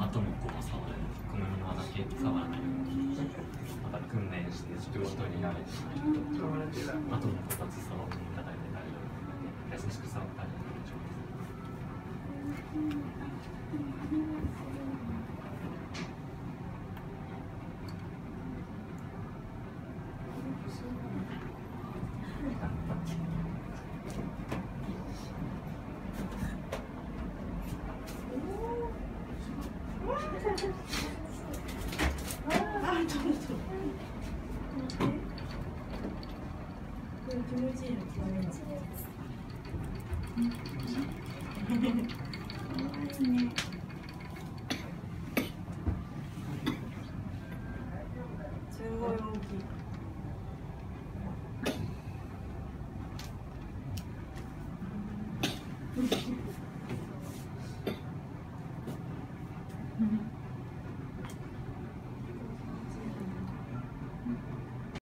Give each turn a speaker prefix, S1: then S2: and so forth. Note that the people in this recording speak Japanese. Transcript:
S1: 後もこう触る、小麦の穴系触らないようにまた訓練して仕事に慣れてないと後のこたつ触っていただいて大丈夫なので、優しく触ってあげて大丈夫です。
S2: 気持ちいいの、気持ちいいです。可愛いね。すごい大きい。うん